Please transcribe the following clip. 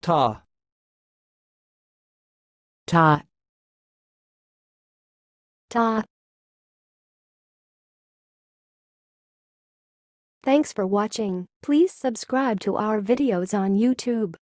ttha. ttha. ttha. Thanks for watching. Please subscribe to our videos on YouTube.